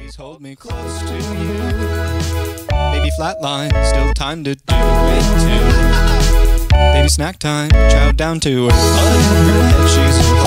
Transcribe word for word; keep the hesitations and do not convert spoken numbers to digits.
Please hold me close to you. Baby flatline, still time to do it too. Baby snack time, chow down to her. Her head, she's